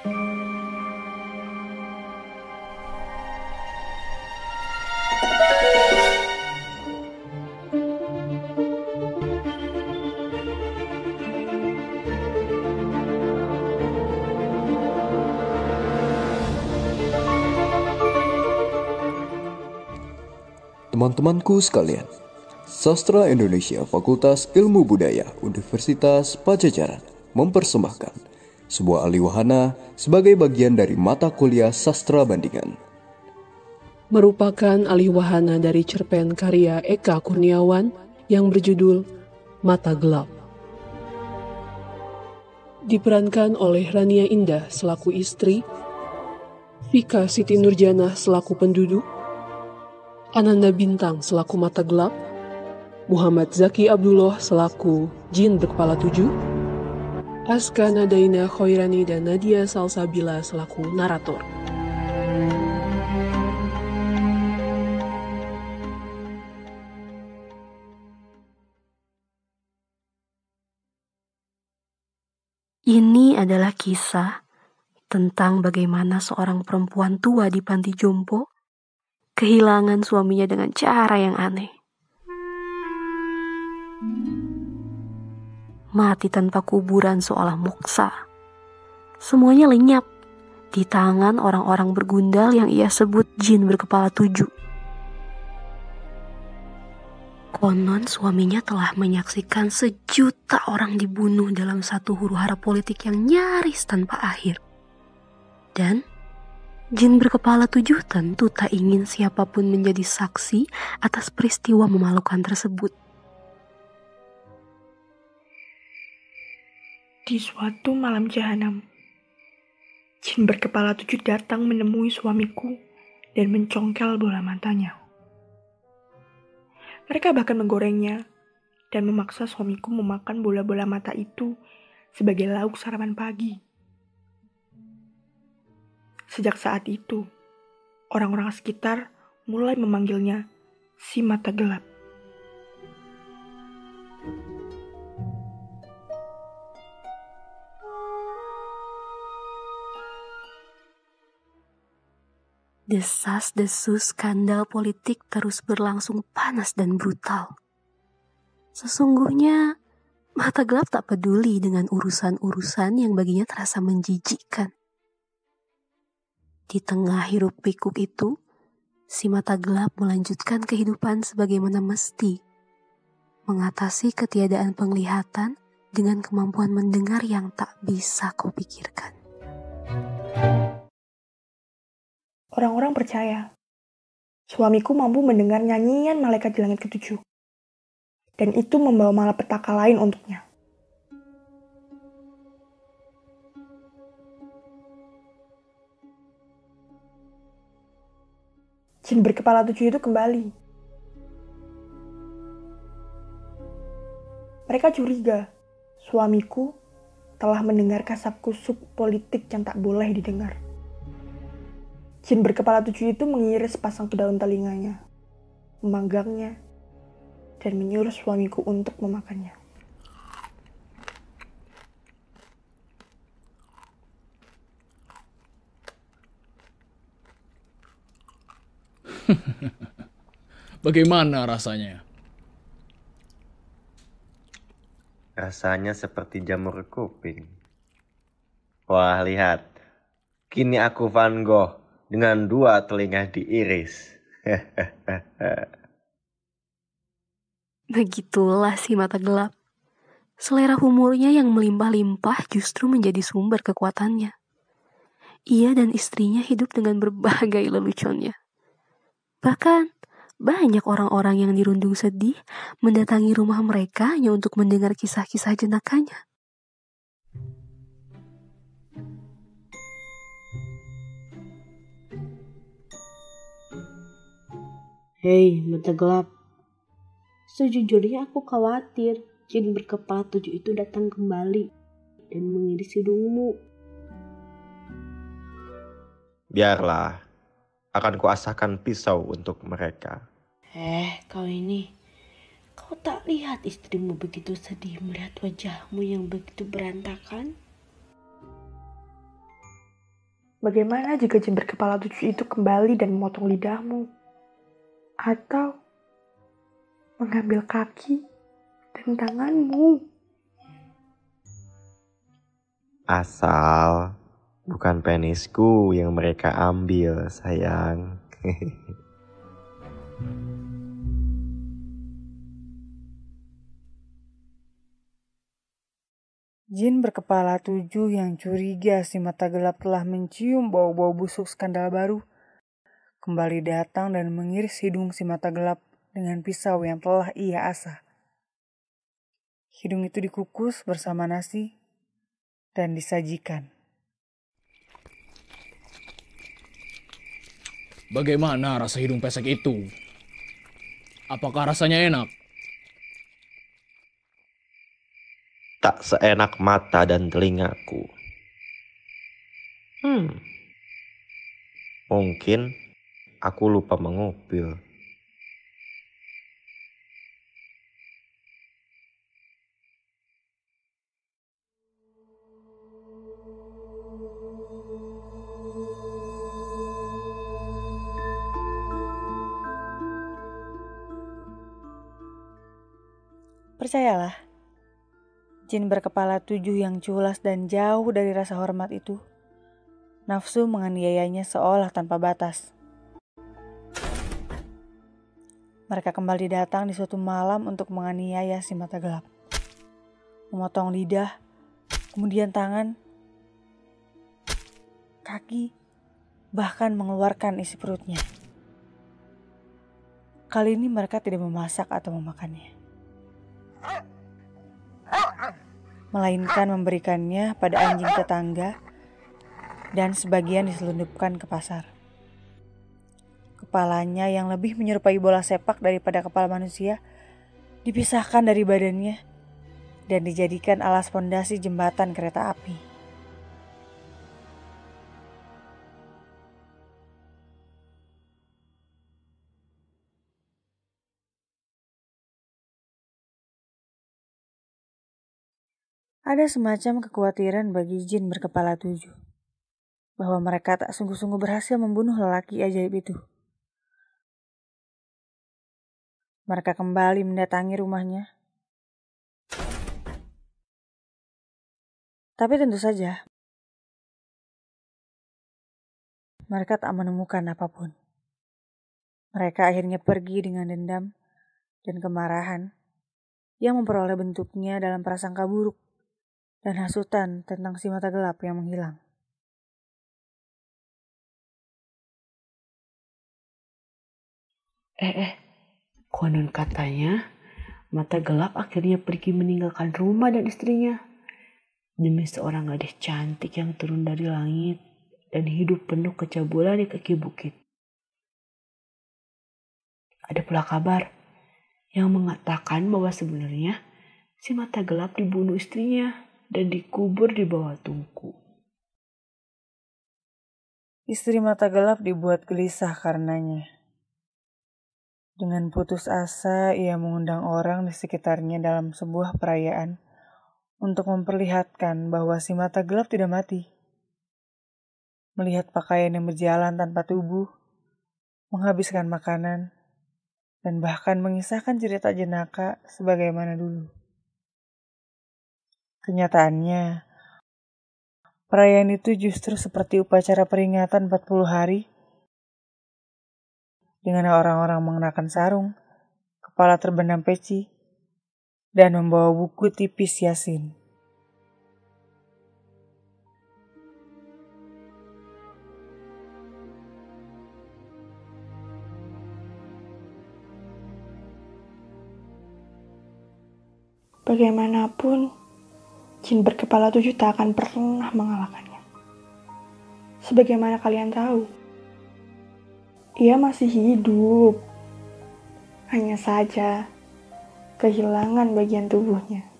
Teman-temanku sekalian, Sastra Indonesia Fakultas Ilmu Budaya Universitas Pajajaran mempersembahkan sebuah aliwahana sebagai bagian dari mata kuliah Sastra Bandingan. Merupakan aliwahana dari cerpen karya Eka Kurniawan yang berjudul Mata Gelap. Diperankan oleh Rania Indah selaku istri, Vika Siti Nurjanah selaku penduduk, Ananda Bintang selaku mata gelap, Muhammad Zaki Abdullah selaku jin berkepala 7, Aska Nadaina Khoirani dan Nadia Salsabila selaku narator. Ini adalah kisah tentang bagaimana seorang perempuan tua di panti jompo kehilangan suaminya dengan cara yang aneh. Mati tanpa kuburan seolah moksa. Semuanya lenyap di tangan orang-orang bergundal yang ia sebut jin berkepala 7. Konon suaminya telah menyaksikan sejuta orang dibunuh dalam satu huru-hara politik yang nyaris tanpa akhir. Dan jin berkepala 7 tentu tak ingin siapapun menjadi saksi atas peristiwa memalukan tersebut. Di suatu malam jahanam, jin berkepala 7 datang menemui suamiku dan mencongkel bola matanya. Mereka bahkan menggorengnya dan memaksa suamiku memakan bola-bola mata itu sebagai lauk sarapan pagi. Sejak saat itu, orang-orang sekitar mulai memanggilnya si mata gelap. Desas-desus skandal politik terus berlangsung panas dan brutal. Sesungguhnya, mata gelap tak peduli dengan urusan-urusan yang baginya terasa menjijikkan. Di tengah hiruk pikuk itu, si mata gelap melanjutkan kehidupan sebagaimana mesti, mengatasi ketiadaan penglihatan dengan kemampuan mendengar yang tak bisa kau pikirkan. Orang-orang percaya, suamiku mampu mendengar nyanyian malaikat di langit ke-7. Dan itu membawa malapetaka lain untuknya. Jin berkepala 7 itu kembali. Mereka curiga, suamiku telah mendengar kasak-kusuk politik yang tak boleh didengar. Jin berkepala 7 itu mengiris sepasang ke daun telinganya, memanggangnya, dan menyuruh suamiku untuk memakannya. Bagaimana rasanya? Rasanya seperti jamur kuping. Wah, lihat. Kini aku Van Gogh dengan 2 telinga diiris. Begitulah si mata gelap. Selera humornya yang melimpah-limpah justru menjadi sumber kekuatannya. Ia dan istrinya hidup dengan berbagai leluconnya. Bahkan, banyak orang-orang yang dirundung sedih mendatangi rumah mereka hanya untuk mendengar kisah-kisah jenakanya. Hei, mata gelap. Sejujurnya aku khawatir jin berkepala 7 itu datang kembali dan mengiris hidungmu. Biarlah, akan kuasahkan pisau untuk mereka. Kau ini, kau tak lihat istrimu begitu sedih melihat wajahmu yang begitu berantakan? Bagaimana jika jin berkepala 7 itu kembali dan memotong lidahmu? Atau mengambil kaki dan tanganmu? Asal bukan penisku yang mereka ambil, sayang. Jin berkepala 7 yang curiga si mata gelap telah mencium bau-bau busuk skandal baru, kembali datang dan mengiris hidung si mata gelap dengan pisau yang telah ia asah. Hidung itu dikukus bersama nasi dan disajikan. Bagaimana rasa hidung pesek itu? Apakah rasanya enak? Tak seenak mata dan telingaku. Mungkin aku lupa mengupil. Percayalah, jin berkepala 7 yang culas dan jauh dari rasa hormat itu, nafsu menganiayanya seolah tanpa batas. Mereka kembali datang di suatu malam untuk menganiaya si mata gelap. Memotong lidah, kemudian tangan, kaki, bahkan mengeluarkan isi perutnya. Kali ini mereka tidak memasak atau memakannya, melainkan memberikannya pada anjing tetangga dan sebagian diselundupkan ke pasar. Kepalanya yang lebih menyerupai bola sepak daripada kepala manusia dipisahkan dari badannya dan dijadikan alas fondasi jembatan kereta api. Ada semacam kekhawatiran bagi jin berkepala 7 bahwa mereka tak sungguh-sungguh berhasil membunuh lelaki ajaib itu. Mereka kembali mendatangi rumahnya. Tapi tentu saja, mereka tak menemukan apapun. Mereka akhirnya pergi dengan dendam dan kemarahan yang memperoleh bentuknya dalam prasangka buruk dan hasutan tentang si mata gelap yang menghilang. Konon katanya, mata gelap akhirnya pergi meninggalkan rumah dan istrinya demi seorang gadis cantik yang turun dari langit dan hidup penuh kecabulan di kaki bukit. Ada pula kabar yang mengatakan bahwa sebenarnya si mata gelap dibunuh istrinya dan dikubur di bawah tungku. Istri mata gelap dibuat gelisah karenanya. Dengan putus asa, ia mengundang orang di sekitarnya dalam sebuah perayaan untuk memperlihatkan bahwa si mata gelap tidak mati. Melihat pakaian yang berjalan tanpa tubuh, menghabiskan makanan, dan bahkan mengisahkan cerita jenaka sebagaimana dulu. Kenyataannya, perayaan itu justru seperti upacara peringatan 40 hari dengan orang-orang mengenakan sarung, kepala terbenam peci, dan membawa buku tipis Yasin. Bagaimanapun, jin berkepala 7 tak akan pernah mengalahkannya. Sebagaimana kalian tahu, ia masih hidup. Hanya saja kehilangan bagian tubuhnya.